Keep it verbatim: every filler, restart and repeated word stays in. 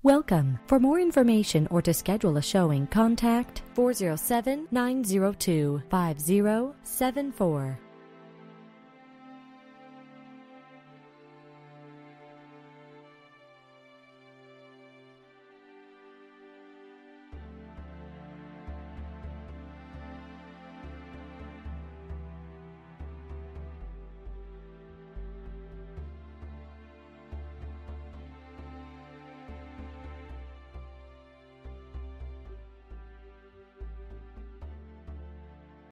Welcome. For more information or to schedule a showing, contact four zero seven, nine zero two, five zero seven four.